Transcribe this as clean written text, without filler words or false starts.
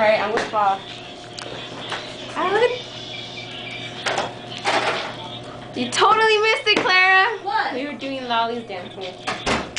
Alright, I'm gonna fall. Ah, look at... You totally missed it, Clara! What? We were doing lollies dancing.